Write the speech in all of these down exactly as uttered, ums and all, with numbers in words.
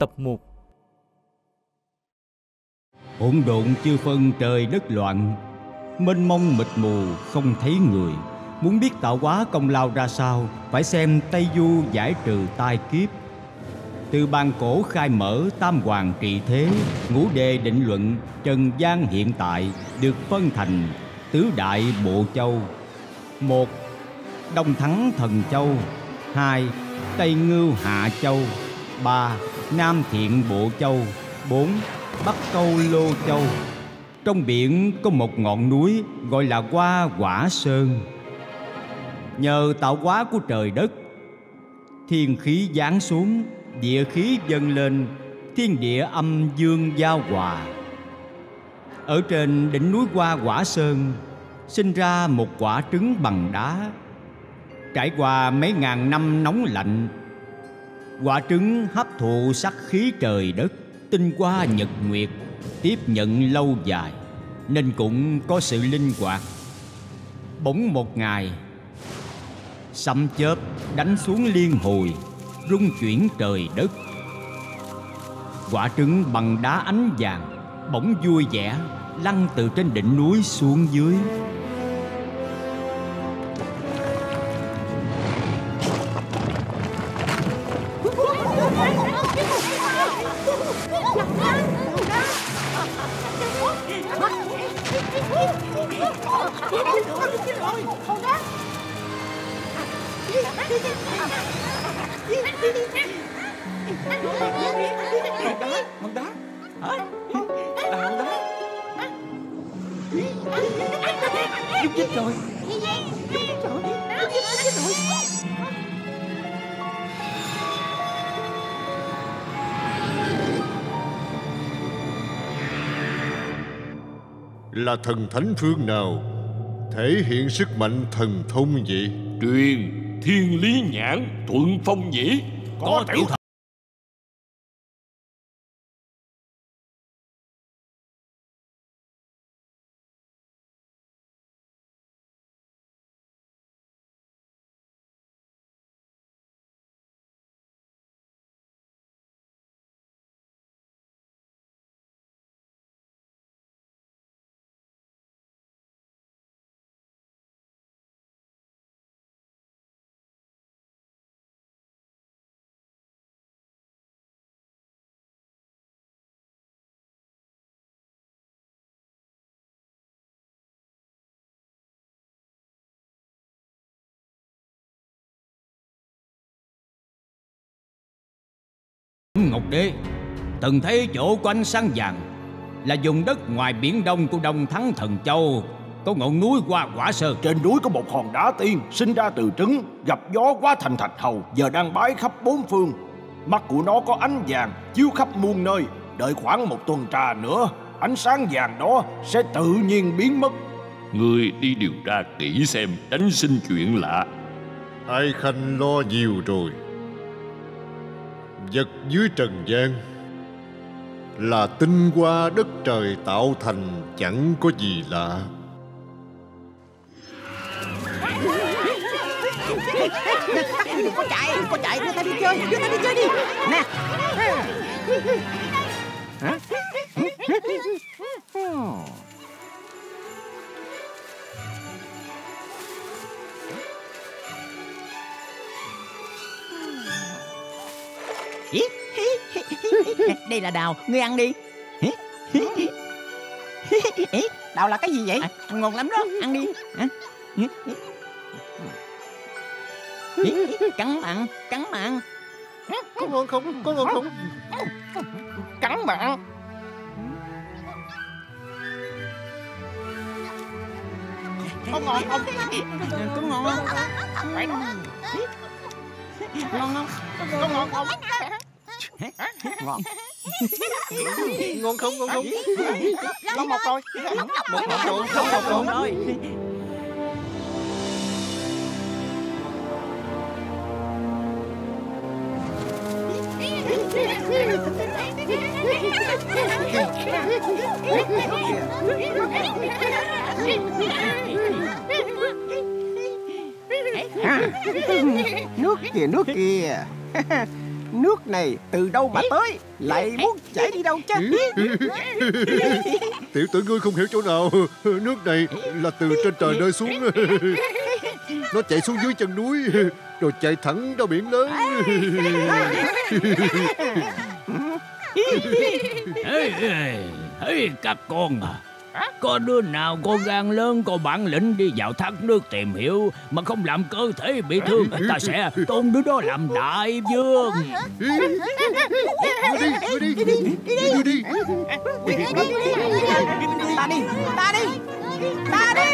tập một. Hỗn độn chưa phân trời đất loạn, mênh mông mịt mù không thấy người. Muốn biết tạo hóa công lao ra sao, phải xem Tây Du giải trừ tai kiếp. Từ bàn cổ khai mở tam hoàng trị thế, ngũ đề định luận trần gian hiện tại, được phân thành tứ đại bộ châu. Một, Đông Thắng Thần Châu. Hai, Tây Ngưu Hạ Châu. Ba, Nam Thiện Bộ Châu. Bốn, Bắc Câu Lô Châu. Trong biển có một ngọn núi gọi là Hoa Quả Sơn. Nhờ tạo hóa của trời đất, thiên khí giáng xuống, địa khí dâng lên, thiên địa âm dương giao hòa. Ở trên đỉnh núi Hoa Quả Sơn sinh ra một quả trứng bằng đá. Trải qua mấy ngàn năm nóng lạnh, quả trứng hấp thụ sắc khí trời đất, tinh hoa nhật nguyệt, tiếp nhận lâu dài nên cũng có sự linh hoạt. Bỗng một ngày, sấm chớp đánh xuống liên hồi, rung chuyển trời đất. Quả trứng bằng đá ánh vàng bỗng vui vẻ lăn từ trên đỉnh núi xuống dưới. Hòn đá, hả? Là hòn đá. Giúp chết rồi. Giúp chết rồi. Giúp chết rồi. Là thần thánh phương nào thể hiện sức mạnh thần thông vậy? Truyền Thiên Lý Nhãn Thuận Phong Nhĩ. Có, có tiểu thần. Ngọc Đế, từng thấy chỗ của ánh sáng vàng là vùng đất ngoài biển đông của Đông Thắng Thần Châu, có ngọn núi Hoa Quả Sơn. Trên núi có một hòn đá tiên sinh ra từ trứng, gặp gió hóa thành thạch hầu, giờ đang bái khắp bốn phương. Mắt của nó có ánh vàng chiếu khắp muôn nơi. Đợi khoảng một tuần trà nữa, ánh sáng vàng đó sẽ tự nhiên biến mất. Ngươi đi điều tra kỹ xem, tránh sinh chuyện lạ. Ai Khanh lo nhiều rồi. Vật dưới trần gian là tinh hoa đất trời tạo thành, chẳng có gì lạ. Đừng có chạy, đừng có chạy, đưa ta đi chơi, đưa ta đi chơi đi. Nè. Hả? Đây là đào, ngươi ăn đi. Đào là cái gì vậy? À, ngon lắm đó, ăn đi. Cắn mặn, cắn mặn. Có ngon không? Có ngon không? Cắn mặn. Có ngon không? Có ngon không? Ngon không? Có ngon không? Ngon. Ngon không? Ngon không? Ngon một rồi. Một rồi. Không một rồi. Nước kìa, nước kìa. Nước này từ đâu mà tới, lại muốn chảy đi đâu chứ? Tiểu tử ngươi không hiểu chỗ nào. Nước này là từ trên trời rơi xuống. Nó chạy xuống dưới chân núi, rồi chạy thẳng ra biển lớn. Ê, ê, ê, các con à, có đứa nào có gan lớn, có bản lĩnh đi vào thác nước tìm hiểu mà không làm cơ thể bị thương, ta sẽ tôn đứa đó làm đại vương. Ngươi đi, ngươi đi, ngươi đi. Ta đi, ta đi, ta đi.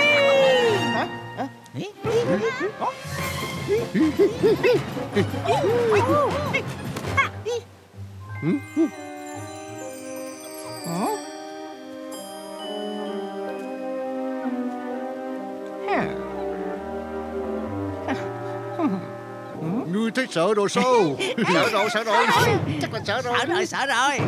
Ngươi thấy sợ rồi sao? Sợ rồi, sợ rồi. Chắc là sợ rồi. Sợ rồi, sợ rồi.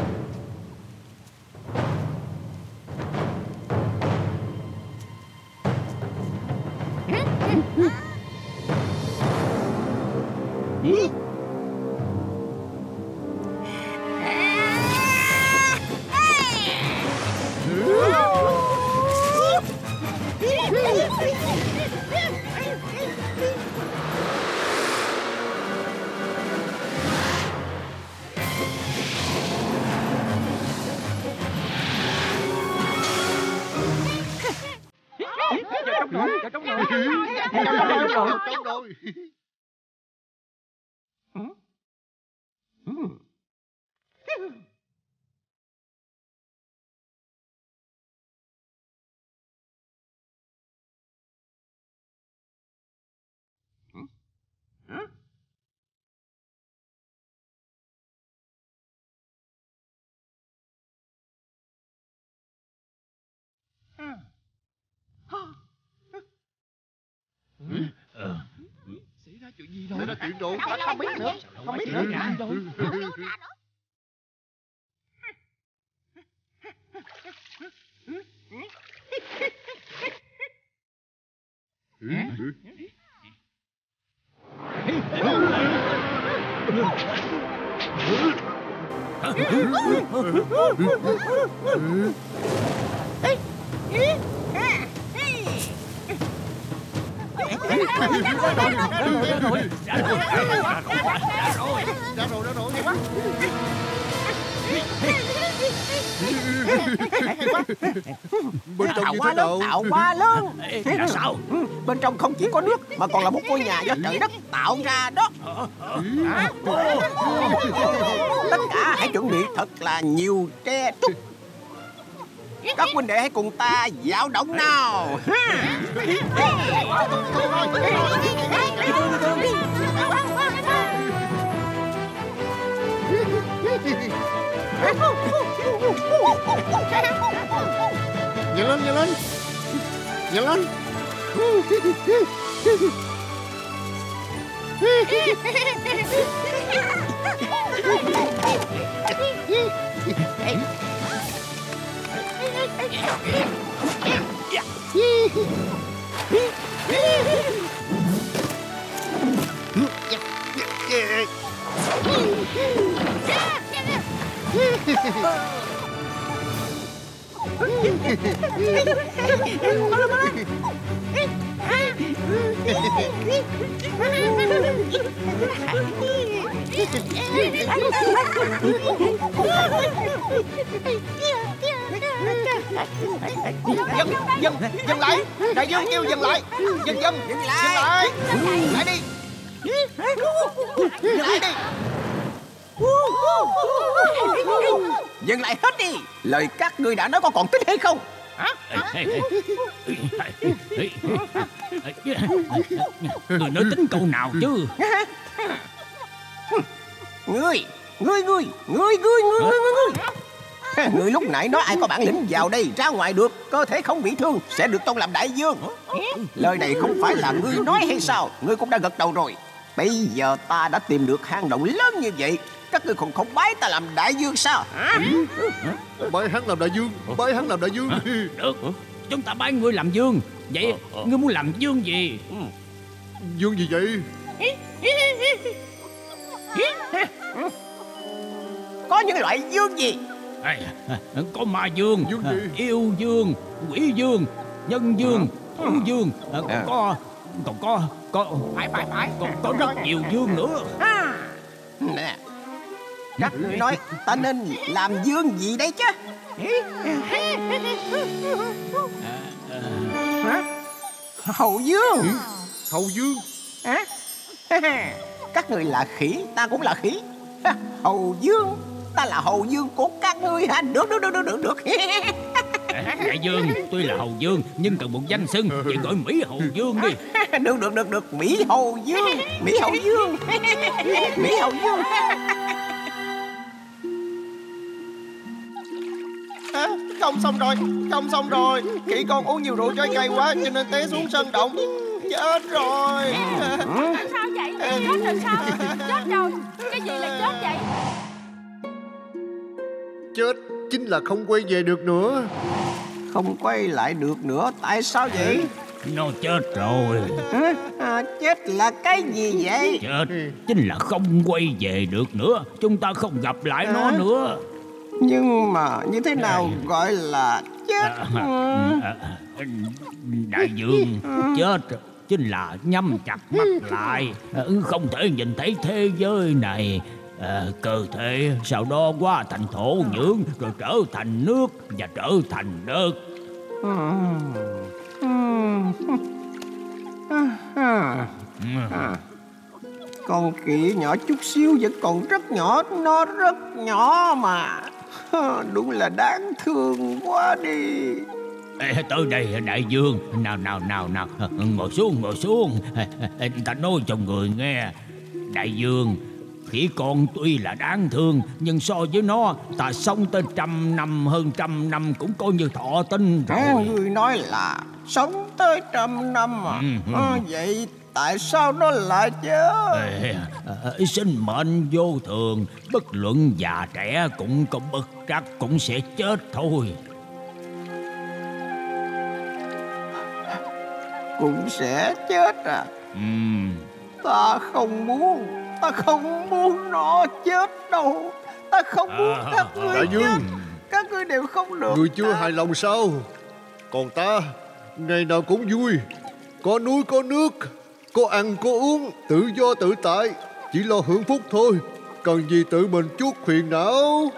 Xảy ra chuyện gì đâu? Xảy ra chuyện đâu? Không biết nữa, không biết nữa. Bên trong như thế nào? Tạo quá lớn. Thế là sao? Bên trong không chỉ có nước mà còn là một ngôi nhà do trời đất tạo ra đó. Tất cả hãy chuẩn bị thật là nhiều tre trúc. Các huynh đệ hãy cùng ta dạo động nào. Nhanh lên, nhanh lên. Nhanh lên. Dừng, dừng, dừng lại. Đại vương kêu dừng lại. Dừng, dừng, dừng lại. Dừng lại đi. Dừng lại đi. Dừng lại hết đi. Lời các ngươi đã nói có còn tính hay không? Người nói tính câu nào chứ? Ngươi, ngươi, ngươi, ngươi, ngươi, ngươi, ngươi, ngươi. Ngươi lúc nãy nói ai có bản lĩnh vào đây ra ngoài được, cơ thể không bị thương sẽ được tôn làm đại vương. Lời này không phải là ngươi nói hay sao? Ngươi cũng đã gật đầu rồi. Bây giờ ta đã tìm được hang động lớn như vậy, các ngươi còn không bái ta làm đại vương sao? Hả? Bái hắn làm đại vương. Bái hắn làm đại vương. Được, chúng ta bái ngươi làm vương. Vậy ngươi muốn làm vương gì? Vương gì vậy? có những loại dương gì? Ê, có ma dương, Dương gì? yêu dương, quỷ dương, nhân dương, thú dương, còn À. có còn có có Phải phải phải. còn có rất nhiều dương nữa. Nè, các người nói ta nên làm dương gì đây chứ? Hả? Hầu dương. Hầu Dương. Hả? Các người là khỉ, ta cũng là khỉ. Hầu dương, ta là hầu dương của các ngươi hả? Được được được được được được. Đại dương, tuy là hầu dương nhưng cần một danh xưng, vậy gọi Mỹ hầu dương đi. Được được được được, Mỹ hầu dương, Mỹ hầu dương, Mỹ hầu dương. À, không xong rồi, không xong rồi. Khỉ con uống nhiều rượu trái cây quá cho nên té xuống sân động. Chết rồi. Sao vậy? Chết rồi sao? Chết rồi. Cái gì là chết vậy? Chết chính là không quay về được nữa. Không quay lại được nữa, tại sao vậy? Nó chết rồi. Hả? À, chết là cái gì vậy? Chết chính là không quay về được nữa. Chúng ta không gặp lại nó nữa. Nhưng mà như thế nào gọi là chết? À, à, à, Đại dương, chết chính là nhắm chặt mắt lại, không thể nhìn thấy thế giới này. À, cơ thể sau đó hóa thành thổ nhưỡng, rồi trở thành nước và trở thành đất. Con khỉ nhỏ chút xíu vẫn còn rất nhỏ, nó rất nhỏ mà. Đúng là đáng thương quá đi. Ê, tới đây đại dương, nào nào nào nào, ngồi xuống ngồi xuống. Ê, ta nói cho người nghe, đại dương, khỉ con tuy là đáng thương, nhưng so với nó, ta sống tới trăm năm, hơn trăm năm cũng coi như thọ tinh rồi. À, người nói là sống tới trăm năm à? Ừ, ừ. À, vậy tại sao nó lại chết? Ê, à, sinh mệnh vô thường, bất luận già trẻ cũng có bất trắc, cũng sẽ chết thôi. Cũng sẽ chết à? Ừm. Ta không muốn, ta không muốn nó chết đâu. Ta không muốn À, các ngươi Đại Dương, chết. Các ngươi đều không được. người chưa ta. hài lòng sao? Còn ta, ngày nào cũng vui. Có núi có nước, có ăn có uống, tự do tự tại. Chỉ lo hưởng phúc thôi, cần gì tự mình chuốc phiền não.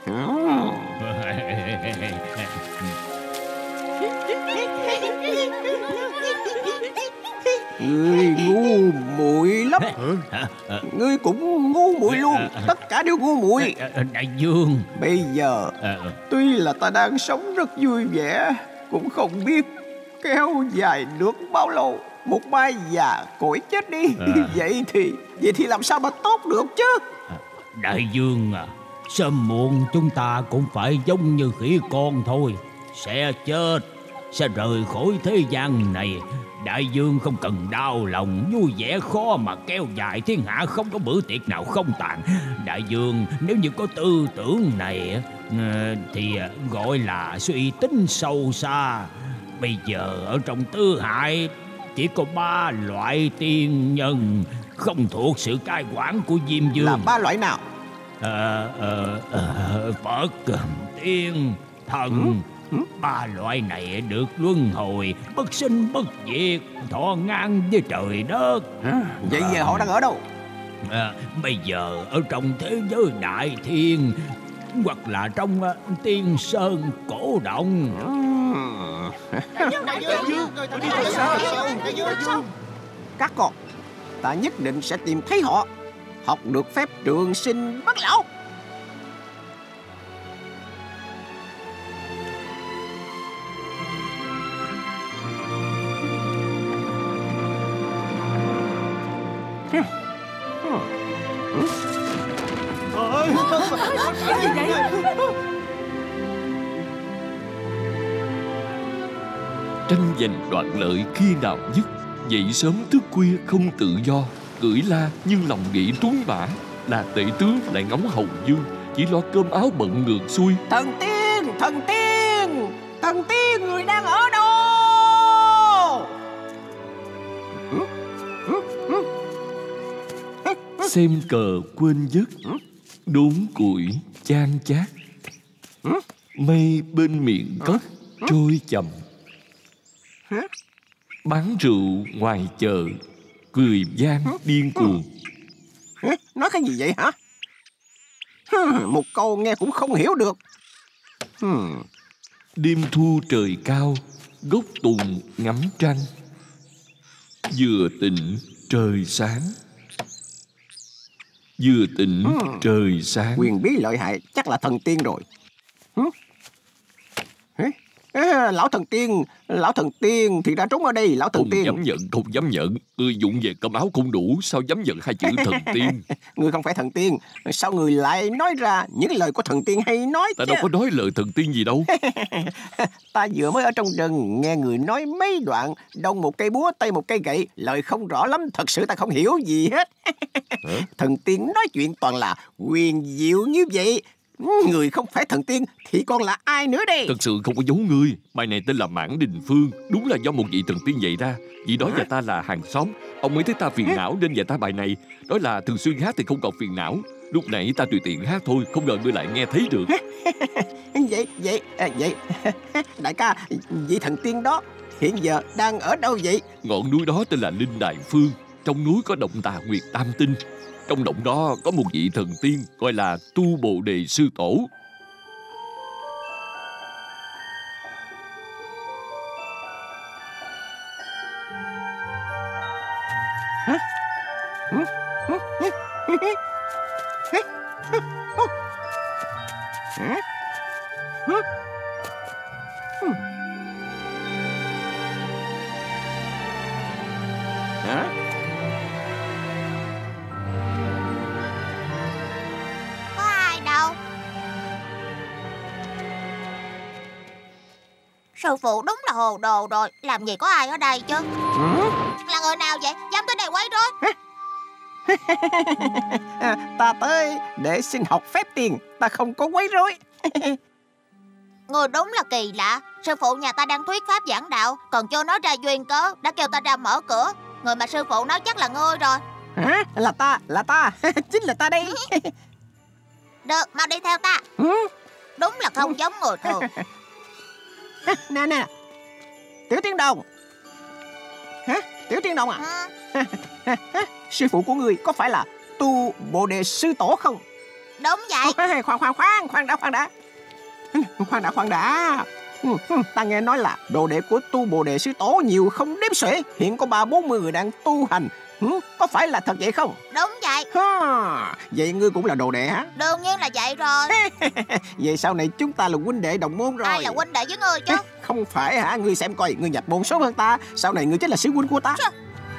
Ngươi ngu muội lắm. Hả? Ngươi cũng ngu muội luôn. Tất cả đều ngu muội. Đại dương. Bây giờ tuy là ta đang sống rất vui vẻ, cũng không biết kéo dài được bao lâu. Một mai già cỗi chết đi. À. Vậy thì Vậy thì làm sao mà tốt được chứ? Đại dương à, sớm muộn chúng ta cũng phải giống như khỉ con thôi. Sẽ chết, sẽ rời khỏi thế gian này. Đại dương không cần đau lòng, vui vẻ khó mà kéo dài, thiên hạ không có bữa tiệc nào không tàn. Đại dương nếu như có tư tưởng này ờ, thì gọi là suy tính sâu xa. Bây giờ ở trong tứ hải chỉ có ba loại tiên nhân không thuộc sự cai quản của Diêm Dương. Là ba loại nào? Ờ, ờ, ờ, Phật, tiên, thần. Ba loại này được luân hồi, bất sinh bất diệt, thọ ngang với trời đất. Vậy giờ họ đang ở đâu? À, bây giờ ở trong thế giới đại thiên, hoặc là trong uh, tiên sơn cổ động. Đại Dương, Đại Dương, Đại Dương. Các con, ta nhất định sẽ tìm thấy họ, học được phép trường sinh bất lão. Cái gì vậy? Tranh giành đoạn lợi khi nào dứt, dậy sớm thức khuya không tự do, cưỡi la nhưng lòng nghĩ tuấn mã. Là tể tướng lại ngóng hầu dương, chỉ lo cơm áo bận ngược xuôi. Thần tiên, thần tiên, thần tiên, người đang ở đâu? Xem cờ quên giấc, đốn củi chan chát. Mây bên miệng cốc trôi chậm. Bán rượu ngoài chợ cười gian điên cuồng. Nói cái gì vậy hả? Một câu nghe cũng không hiểu được. Đêm thu trời cao, gốc tùng ngắm tranh. Vừa tỉnh trời sáng. Vừa tỉnh trời sáng. Quyền bí lợi hại, chắc là thần tiên rồi. À, lão thần tiên, lão thần tiên thì ra trốn ở đây, lão thần Không tiên. dám nhận, không dám nhận. Ngươi dụng về cơm áo không đủ, sao dám nhận hai chữ thần tiên? Ngươi không phải thần tiên, sao ngươi lại nói ra những lời của thần tiên hay nói Ta chứ? đâu có nói lời thần tiên gì đâu. Ta vừa mới ở trong rừng nghe người nói mấy đoạn, đông một cây búa tây một cây gậy, lời không rõ lắm, thật sự ta không hiểu gì hết. Thần tiên nói chuyện toàn là huyền diệu như vậy. Người không phải thần tiên thì còn là ai nữa đây? Thật sự không có giấu ngươi. Bài này tên là Mãn Đình Phương. Đúng là do một vị thần tiên dạy ra. Vị đó và ta là hàng xóm. Ông mới thấy ta phiền não nên dạy ta bài này. Nói là thường xuyên hát thì không còn phiền não. Lúc nãy ta tùy tiện hát thôi, không ngờ ngươi lại nghe thấy được. Vậy, vậy, à, vậy đại ca, vị thần tiên đó hiện giờ đang ở đâu vậy? Ngọn núi đó tên là Linh Đại Phương. Trong núi có động Tà Nguyệt Tam Tinh. Trong động đó có một vị thần tiên gọi là Tu Bồ Đề Sư Tổ. Hả? Hả? Hả? Hả? Hả? Hả? Có ai đâu. Sư phụ đúng là hồ đồ rồi. Làm gì có ai ở đây chứ? Hả? Là người nào vậy? Dám tới đây quấy rối? Ta tới để xin học phép tiền, ta không có quấy rối. Người đúng là kỳ lạ. Sư phụ nhà ta đang thuyết pháp giảng đạo, còn chưa nói ra duyên cớ đã kêu ta ra mở cửa. Người mà sư phụ nói chắc là ngươi rồi. Hả? Là ta, là ta. Chính là ta đây. Được, mau đi theo ta. Đúng là không giống người thường. Nè nè, Tiểu Tiên Đồng. Hả? Tiểu Tiên Đồng à? Ừ, Sư phụ của người có phải là Tu Bồ Đề Sư Tổ không? đúng vậy. Khoan khoan khoan, khoan đã khoan đã. Khoan đã khoan đã. Ta nghe nói là đồ đệ của Tu Bồ Đề Sư Tổ nhiều không đếm xuể, hiện có ba bốn mươi người đang tu hành. Có phải là thật vậy không? Đúng vậy. Ha, vậy ngươi cũng là đồ đệ hả? Đương nhiên là vậy rồi. Vậy sau này chúng ta là huynh đệ đồng môn rồi. Ai là huynh đệ với ngươi chứ? Không phải hả? Ngươi xem coi, ngươi nhập môn sớm hơn ta, sau này ngươi chính là sư huynh của ta. Sao?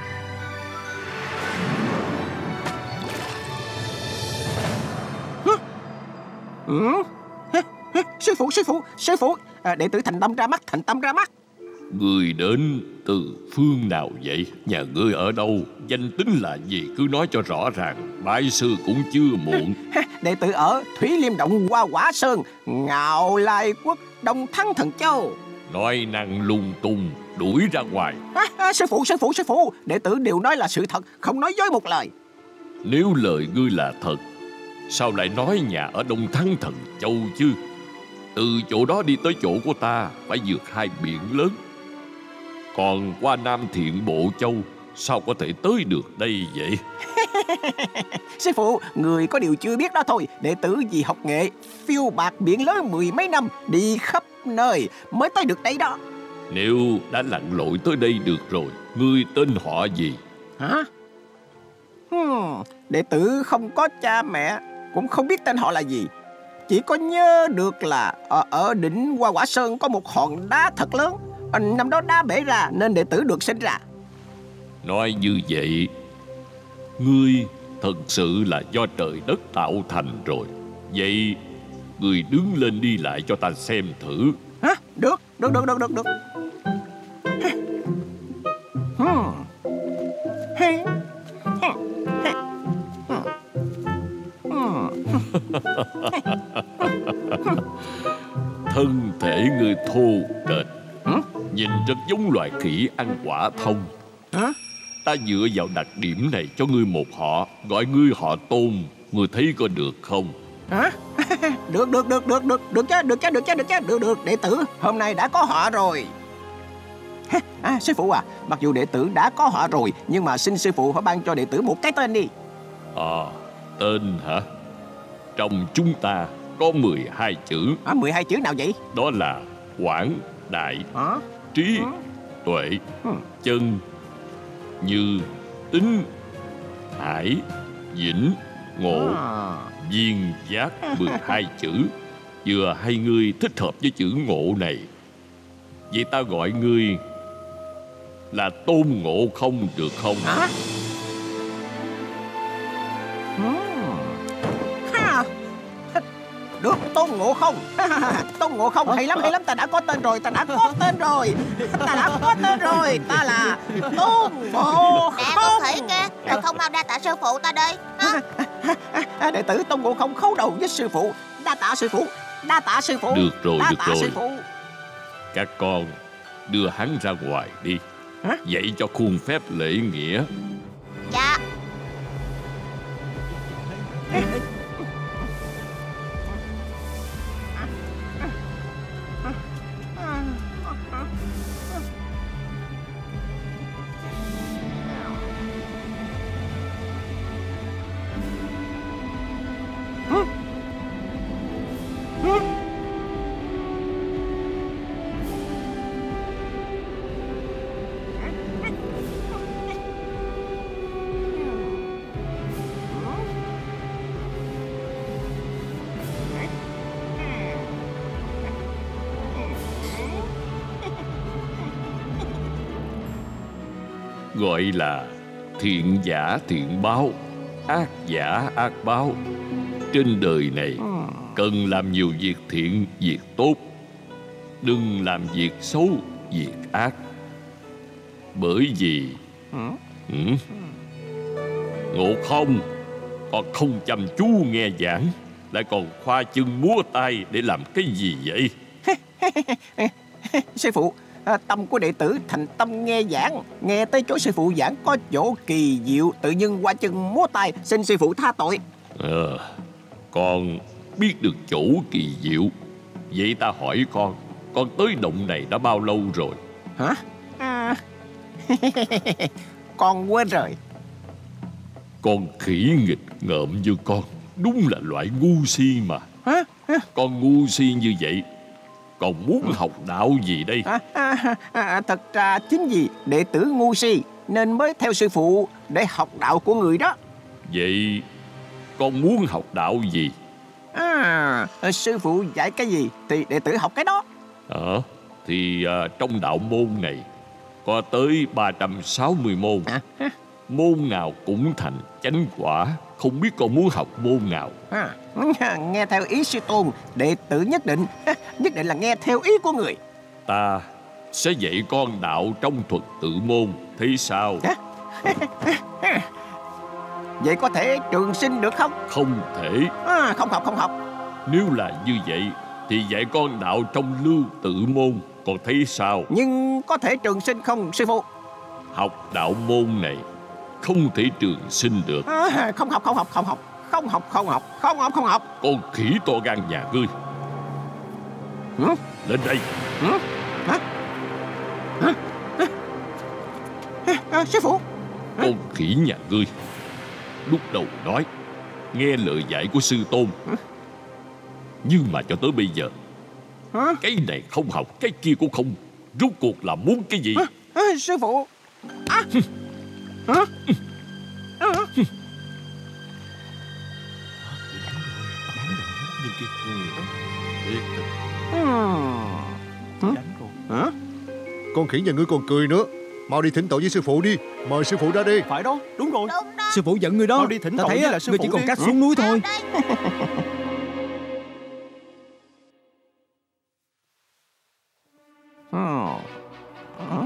Ừ? Sư phụ, sư phụ, sư phụ, à, đệ tử thành tâm ra mắt, thành tâm ra mắt. Người đến từ phương nào vậy? Nhà ngươi ở đâu? Danh tính là gì? Cứ nói cho rõ ràng. Bái sư cũng chưa muộn. Đệ tử ở Thủy Liêm Động, Hoa Quả Sơn, Ngạo Lai Quốc, Đông Thắng Thần Châu. Nói năng lung tung, đuổi ra ngoài. À, à, sư phụ, sư phụ, sư phụ, đệ tử đều nói là sự thật, không nói dối một lời. Nếu lời ngươi là thật, sao lại nói nhà ở Đông Thắng Thần Châu chứ? Từ chỗ đó đi tới chỗ của ta phải vượt hai biển lớn. Còn qua Nam Thiện Bộ Châu, sao có thể tới được đây vậy? Sư phụ, người có điều chưa biết đó thôi. Đệ tử vì học nghệ phiêu bạt biển lớn mười mấy năm, đi khắp nơi mới tới được đây đó. Nếu đã lặn lội tới đây được rồi, ngươi tên họ gì? Hả? Hmm, đệ tử không có cha mẹ, cũng không biết tên họ là gì. Chỉ có nhớ được là ở, ở đỉnh Hoa Quả Sơn có một hòn đá thật lớn. Năm đó đá bể ra nên đệ tử được sinh ra. Nói như vậy, ngươi thật sự là do trời đất tạo thành rồi. Vậy ngươi đứng lên đi lại cho ta xem thử. Hả? Được, được, được, được, được, được. Hmm. Hey. Thân thể ngươi thô kệch, nhìn rất giống loài khỉ ăn quả thông. Hả? Ta dựa vào đặc điểm này cho ngươi một họ, gọi ngươi họ Tôn. Ngươi thấy có được không? Hả? Được, được, được, được, được, được chứ, được chứ, được chứ, được chứ, được, được, đệ tử hôm nay đã có họ rồi. À, sư phụ à, mặc dù đệ tử đã có họ rồi, nhưng mà xin sư phụ hãy ban cho đệ tử một cái tên đi. À, tên hả? Trong chúng ta có mười hai chữ. À, mười hai chữ nào vậy? Đó là quảng, đại, Hả? trí, Hả? tuệ, Ừ. chân, như, tính, hải, vĩnh, ngộ, À. viên, giác. Mười hai chữ. Vừa hai ngươi thích hợp với chữ ngộ này, vậy ta gọi ngươi là Tôn Ngộ Không được không? Hả? Ừ. Ha. Được, Tôn Ngộ Không. Tôn Ngộ Không hay lắm, hay lắm. Ta đã có tên rồi, ta đã có tên rồi. Ta đã có tên rồi. Ta là Tôn Ngộ Nè Không. con khỉ kia, rồi không mau đa tạ sư phụ ta đi hả? À, đệ tử Tôn Ngộ Không khấu đầu với sư phụ. Đa tạ sư phụ, đa tạ sư phụ. Được rồi, đa được tạ rồi. sư phụ. Các con đưa hắn ra ngoài đi. Hả? Dạy cho khuôn phép lễ nghĩa. Dạ. Gọi là thiện giả thiện báo, ác giả ác báo. Trên đời này cần làm nhiều việc thiện, việc tốt, đừng làm việc xấu, việc ác. Bởi vì ừ, Ngộ Không, con không chăm chú nghe giảng, lại còn khoa chân múa tay để làm cái gì vậy? Sư phụ, à, tâm của đệ tử thành tâm nghe giảng. Nghe tới chỗ sư phụ giảng có chỗ kỳ diệu, tự nhiên qua chân múa tay. Xin sư phụ tha tội. Ờ, con biết được chỗ kỳ diệu. Vậy ta hỏi con, con tới động này đã bao lâu rồi? Hả? À. Con quên rồi. Con khỉ nghịch ngợm như con, đúng là loại ngu si mà. Hả? Con ngu si như vậy, còn muốn học đạo gì đây? À, à, à, thật ra chính vì đệ tử ngu si nên mới theo sư phụ để học đạo của người đó. Vậy con muốn học đạo gì? À, sư phụ dạy cái gì thì đệ tử học cái đó. Ờ, thì à, trong đạo môn này có tới ba trăm sáu mươi môn. À, Môn nào cũng thành chánh quả. Không biết con muốn học môn nào? à, nghe theo ý sư tôn, đệ tử nhất định nhất định là nghe theo ý của người. Ta sẽ dạy con đạo trong thuật tự môn. Thế sao? Vậy có thể trường sinh được không? Không thể. À, không học, không học. Nếu là như vậy thì dạy con đạo trong lưu tự môn. Còn thấy sao? Nhưng có thể trường sinh không sư phụ? Học đạo môn này không thể trường sinh được. À, không học, không học, không học. Không học, không học, không học, không học. Con khỉ to gan nhà ngươi. Hả? Lên đây. Hả? Hả? Hả? À, à, sư phụ. Con khỉ nhà ngươi lúc đầu nói nghe lời dạy của sư tôn, nhưng mà cho tới bây giờ Hả? cái này không học, cái kia cũng không. Rốt cuộc là muốn cái gì? À, à, sư phụ. À. Hả? À. Ừ. Hả? Con khỉ nhà ngươi còn cười nữa. Mau đi thỉnh tội với sư phụ đi. Mời sư phụ ra đi. Phải đó, đúng rồi. Đúng đó. Sư phụ giận người đó. Mau đi thỉnh Ta tội thấy với á, là sư người phụ chỉ còn đi. cách xuống núi thôi. Đây. Hả? Hả?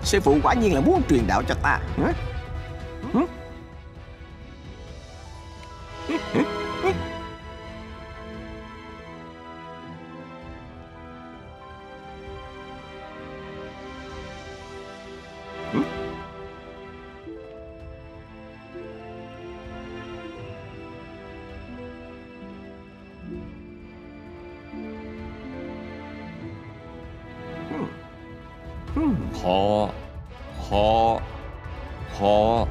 Sư phụ quả nhiên là muốn truyền đạo cho ta. Hả? Hả? Họ Họ Họ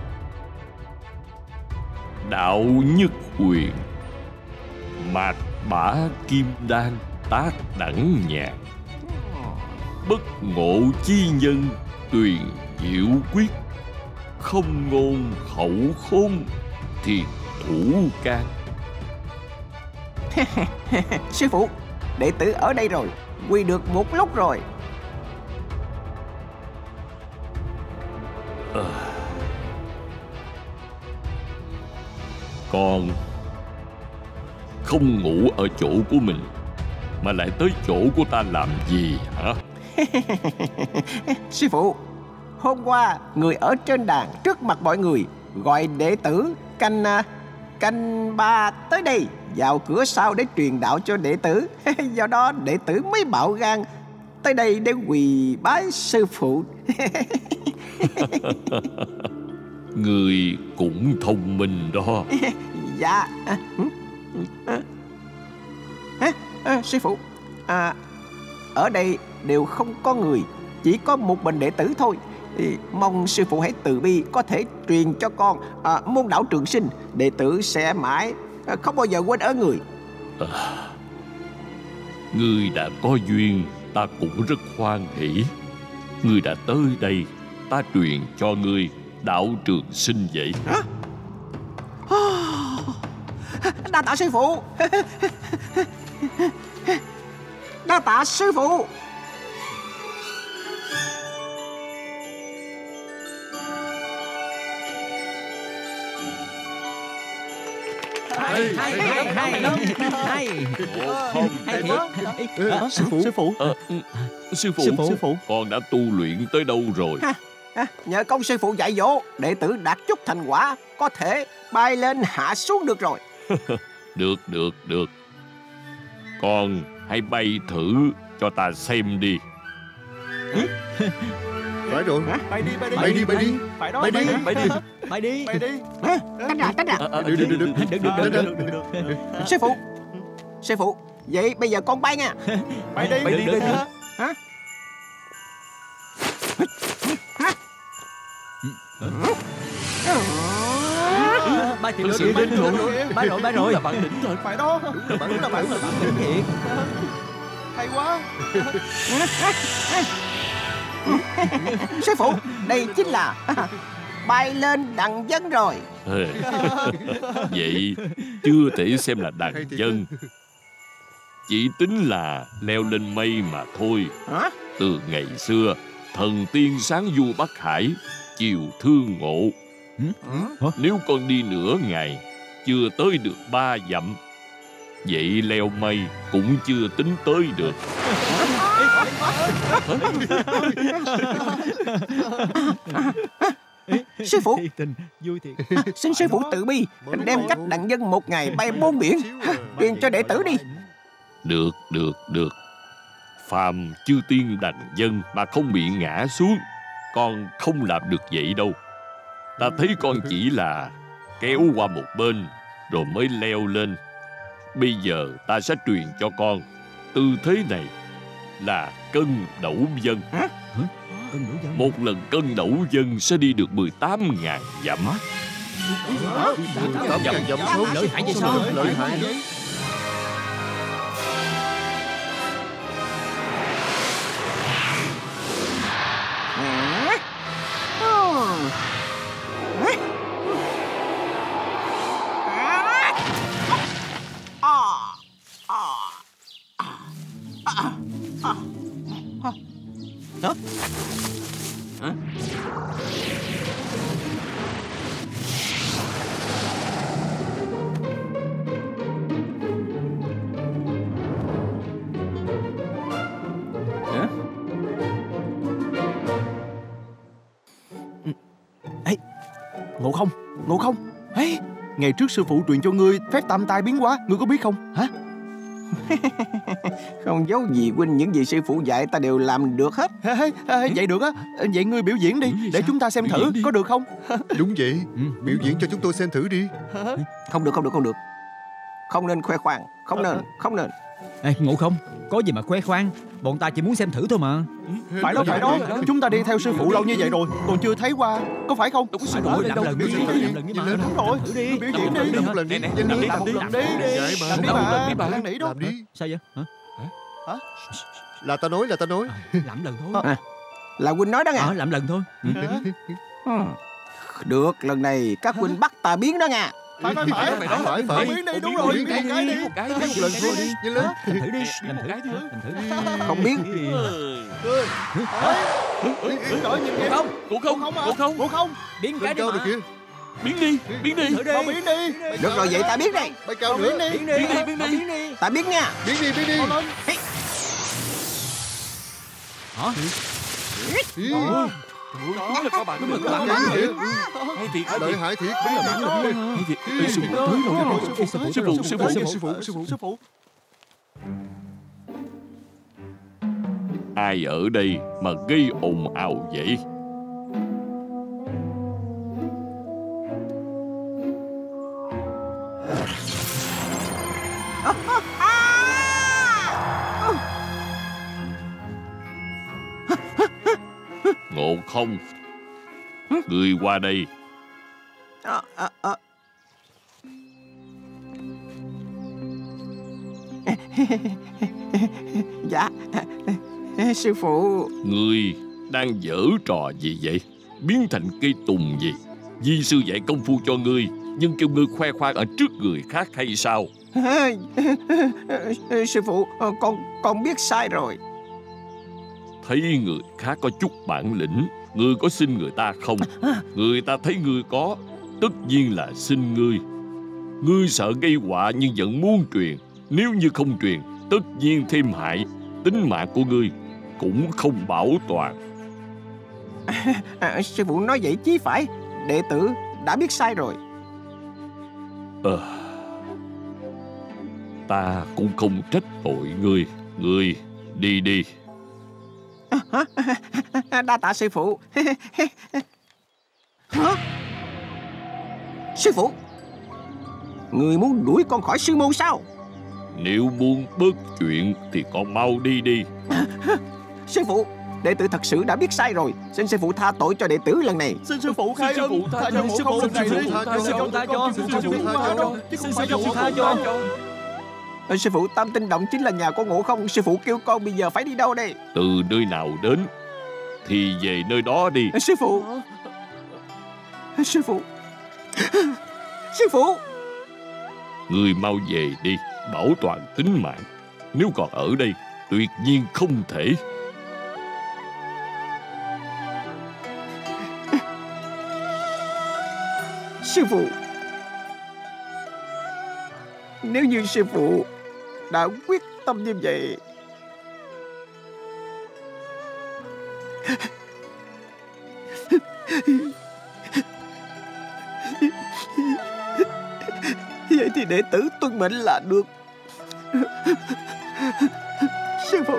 Đạo nhất quyền, mạt bả kim đan tác đẳng nhạc, bất ngộ chi nhân tuyền diệu quyết, không ngôn khẩu khôn thiệt thủ can. Sư phụ, đệ tử ở đây rồi, quy được một lúc rồi. À. Con không ngủ ở chỗ của mình mà lại tới chỗ của ta làm gì hả? Sư phụ, hôm qua người ở trên đàn trước mặt mọi người gọi đệ tử canh canh ba tới đây vào cửa sau để truyền đạo cho đệ tử. Do đó đệ tử mới bạo gan tới đây để quỳ bái sư phụ. Người cũng thông minh đó. Dạ. À, à, à, sư phụ, à, ở đây đều không có người, chỉ có một mình đệ tử thôi. Thì mong sư phụ hãy từ bi, có thể truyền cho con à, môn đạo trường sinh. Đệ tử sẽ mãi à, không bao giờ quên ở người. À, ngươi đã có duyên, ta cũng rất hoan hỷ. Ngươi đã tới đây, ta truyền cho ngươi đạo trường sinh vậy. Hả? Đa tạ sư phụ. Đa tạ sư phụ. Hay hay hay hay hay. Không, hay thiệt. Sư phụ, sư phụ, sư phụ, sư phụ, con đã tu luyện tới đâu rồi? Ha, ha, nhờ công sư phụ dạy dỗ, đệ tử đạt chút thành quả, có thể bay lên hạ xuống được rồi. Được, được, được. Con hãy bay thử cho ta xem đi. Phải rồi. Bay đi, bay đi, bay đi, bay đi, phải đó, bay đi, bay đi, bay đi, bay đi. Tránh ra, tránh ra. Được, được, được, được, được, được, được. Sư phụ, sư phụ, vậy bây giờ con bay nha. Bay đi, bay đi, bay đi. Hả? Bay thì được, bay rồi, bay rồi, bay rồi. Là bản lĩnh rồi. Phải đó, đúng là bản lĩnh thiệt. Hay quá. Sư phụ, đây chính là bay lên đằng dân rồi. Vậy chưa thể xem là đàn dân, chỉ tính là leo lên mây mà thôi. Hả? Từ ngày xưa, thần tiên sáng du Bắc Hải, chiều thương ngộ. Nếu con đi nửa ngày, chưa tới được ba dặm, vậy leo mây cũng chưa tính tới được. Sư phụ, xin sư phụ tự bi, đem cách đặng dân một ngày bay bốn biển, truyền cho đệ tử đi. Được, được, được. Phàm chư tiên đành dân mà không bị ngã xuống, con không làm được vậy đâu. Ta thấy con chỉ là kéo qua một bên rồi mới leo lên. Bây giờ ta sẽ truyền cho con tư thế này là cân đẩu dân. Hả? Một lần cân đẩu dân sẽ đi được mười tám ngàn dặm. Dặm dặm số lợi hại vậy sao? Lợi hại. Ngộ Không, Ngộ Không. Hey, ngày trước sư phụ truyền cho ngươi phép tam tai biến hóa, ngươi có biết không? Hả? Không giấu gì huynh, những gì sư phụ dạy ta đều làm được hết. Vậy được á, vậy ngươi biểu diễn đi, để chúng ta xem thử, có được không? Đúng vậy, biểu diễn cho chúng tôi xem thử đi. Không được, không được, không được. Không nên khoe khoang, không nên, không nên. Ê, Ngộ Không, có gì mà khoe khoang, bọn ta chỉ muốn xem thử thôi mà. Phải đó, phải đó, chúng ta đi theo sư phụ lâu như vậy rồi, còn chưa thấy qua, có phải không? Đúng rồi, làm lần đi, làm lần đi mà. Đúng rồi, thử đi, biểu diễn đi. Làm một lần đi, nhanh lên. Làm một lần đi, làm đi mà, đang nỉ đó. Làm đi. Sao vậy? Hả? Hả? Là ta nói, là ta nói. Làm lần thôi. À, là huynh nói đó nha. Ờ, làm lần thôi. Ừ. Được, lần này các huynh bắt ta biến đó nha. Phải, phải, phải, phải, phải, phải. biến đi, đúng rồi, biến một cái đi. một cái Một lần thôi đi, nhanh lên. Làm thử đi, làm thử, làm thử. Không biến. Trời, nhìn kìa. Ngộ Không, Ngộ Không, Ngộ Không, Biến cái Lên đi cao mà. được kìa. biến đi, biến đi. Thử đi. Mau biến đi. Được rồi, vậy ta biến đây. Bay cao nữa. Biến đi, biến đi, biến đi. Ta biến nha. Biến đi, biến đi. Hả? Ý, Đúng là có bạn được. làm gì vậy? Hay thiệt, hay Lợi thiệt, hại thiệt. hay thiệt. Ê, sư phụ tới rồi. Sư phụ, sư phụ, sư phụ, Sư phụ, sư phụ, sư phụ. Ai ở đây mà gây ồn ào vậy? Ngộ Không, người qua đây. À, à, à. Dạ, sư phụ. Người đang giở trò gì vậy? Biến thành cây tùng gì? Di sư dạy công phu cho ngươi, nhưng kêu ngươi khoe khoang ở trước người khác hay sao? Sư phụ, con con biết sai rồi. Thấy người khác có chút bản lĩnh, ngươi có xin người ta không? Người ta thấy ngươi có, tất nhiên là xin ngươi. Ngươi sợ gây họa nhưng vẫn muốn truyền. Nếu như không truyền, tất nhiên thêm hại. Tính mạng của ngươi cũng không bảo toàn. À, sư phụ nói vậy chí phải. Đệ tử đã biết sai rồi. Ờ, ta cũng không trách tội ngươi. Ngươi đi đi. Đa tạ sư phụ. Hả? Sư phụ, người muốn đuổi con khỏi sư môn sao? Nếu muốn bớt chuyện thì con mau đi đi. Sư phụ, đệ tử thật sự đã biết sai rồi. Xin sư phụ tha tội cho đệ tử lần này. Xin sư phụ khai ân, tha cho Ngộ Không lần này đi. Sư phụ tha cho, sư phụ tha cho, sư phụ tha cho. Ờ, sư phụ, Tam Tinh Động chính là nhà của Ngộ Không. Sư phụ kêu con bây giờ phải đi đâu đây? Từ nơi nào đến thì về nơi đó đi. Sư phụ, sư phụ, sư phụ. Ngươi mau về đi, bảo toàn tính mạng. Nếu còn ở đây, tuyệt nhiên không thể. Sư phụ, nếu như sư phụ đã quyết tâm như vậy, vậy thì đệ tử tuân mệnh là được. Sư phụ,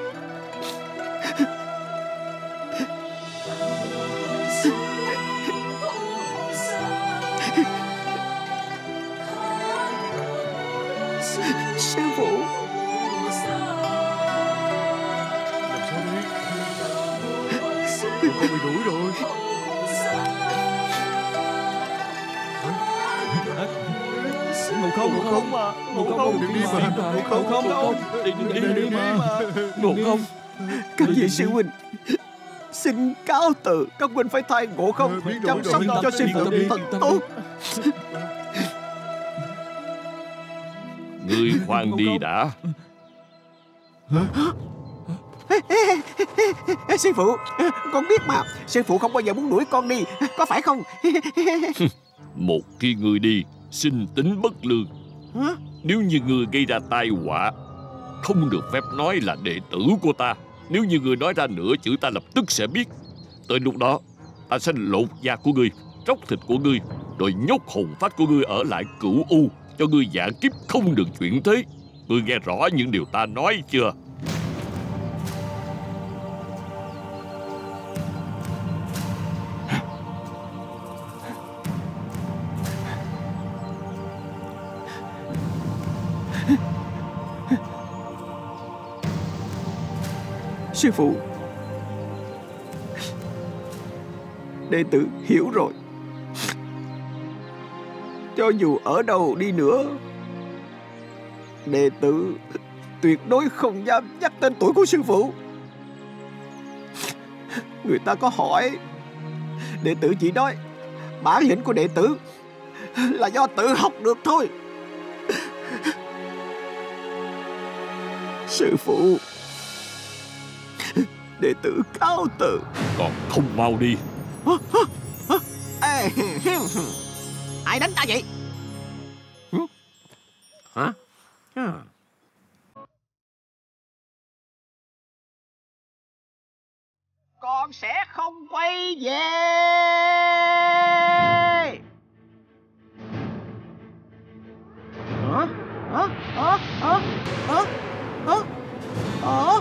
sư phụ. Làm sao đây? Con bị đuổi rồi. Ngộ Không, Ngộ Không mà, Ngộ Không, đừng đi mà. Ngộ Không, Ngộ Không, Đi đi đi đi mà. Ngộ Không. Các vị sư huynh, xin cáo từ. Các huynh phải thay Ngộ Không Ờ, biết rồi, chăm rồi, sóc yên tâm, cho sư yên phụ tâm đi, thật yên tâm tốt. Ngươi khoan đi đã. Sư phụ, con biết mà. Sư phụ không bao giờ muốn đuổi con đi, có phải không? Một khi ngươi đi, xin tính bất lương. Hả? Nếu như ngươi gây ra tai họa, không được phép nói là đệ tử của ta. Nếu như ngươi nói ra nữa, chữ ta lập tức sẽ biết. Tới lúc đó, ta sẽ lột da của ngươi, tróc thịt của ngươi, rồi nhốt hồn phách của ngươi ở lại Cửu U, cho ngươi vạn kiếp không được chuyển thế. Ngươi nghe rõ những điều ta nói chưa? Sư phụ, đệ tử hiểu rồi. Cho dù ở đâu đi nữa, đệ tử tuyệt đối không dám nhắc tên tuổi của sư phụ. Người ta có hỏi, đệ tử chỉ nói bản lĩnh của đệ tử là do tự học được thôi. Sư phụ, đệ tử cáo từ. Còn không mau đi. Ê, ai đánh ta vậy? Hả? Con sẽ không quay về. Hả? Hả? Hả? Hả? Hả? Hả? Hả?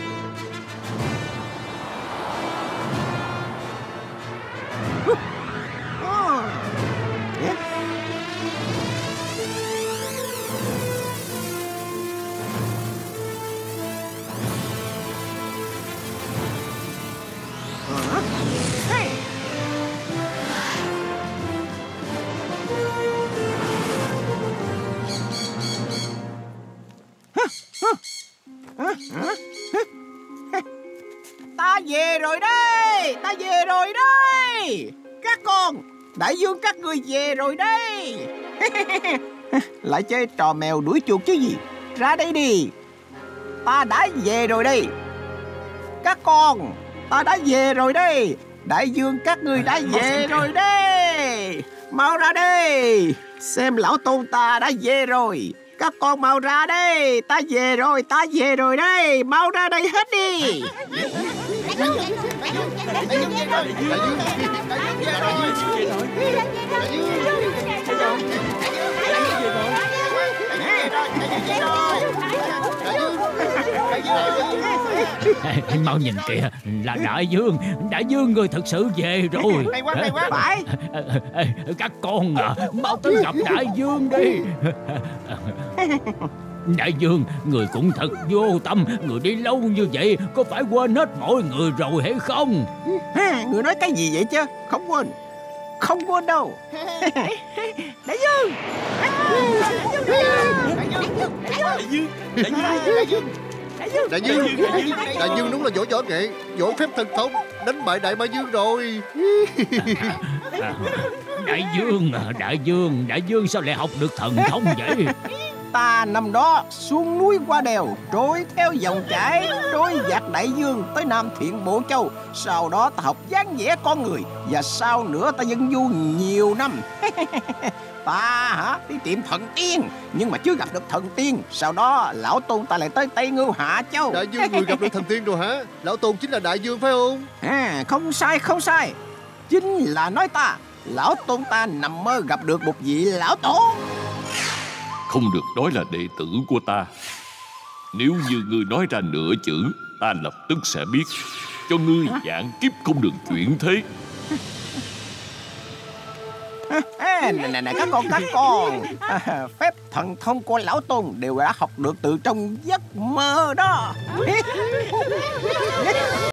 Ta về rồi đây, ta về rồi đây. Các con, đại vương các người về rồi đây. Lại chơi trò mèo đuổi chuột chứ gì. Ra đây đi. Ta đã về rồi đây. Các con, ta đã về rồi đây. Đại vương các người đã về rồi đây. Mau ra đây. Xem lão tôn ta đã về rồi. Các con mau ra đây. Ta về rồi, ta về rồi đây. Mau ra đây hết đi. Mau nhìn kìa, là đại vương. Đại vương người thực sự về rồi. Hay quá, hay quá. Phải. Các con à, mau tới gặp đại vương đi. Đại vương, người cũng thật vô tâm. Người đi lâu như vậy, có phải quên hết mọi người rồi hay không? Người nói cái gì vậy chứ? Không quên. Không quên đâu. Đại vương. Đại vương. Đại vương. Đại vương. Đại vương. Đại dương, đại dương đúng là võ võ nghệ, võ phép thần thông, đánh bại đại ma dương rồi. Đại vương, đại vương, đại vương sao lại học được thần thông vậy? Ta năm đó xuống núi qua đèo, trôi theo dòng chảy, trôi dạt đại dương tới Nam Thiện Bộ Châu. Sau đó ta học dáng vẽ con người, và sau nữa ta dân du nhiều năm. Ta hả đi tìm thần tiên, nhưng mà chưa gặp được thần tiên. Sau đó lão tôn ta lại tới Tây Ngưu Hạ Châu. Đại dương người gặp được thần tiên rồi hả? Lão tôn chính là đại dương phải không? À, không sai không sai, chính là nói ta. Lão tôn ta nằm mơ gặp được một vị lão tổ. Không được nói là đệ tử của ta. Nếu như ngươi nói ra nửa chữ, ta lập tức sẽ biết, cho ngươi vạn kiếp không được chuyển thế. À, nè nè nè các con các con à, phép thần thông của lão tôn đều đã học được từ trong giấc mơ đó.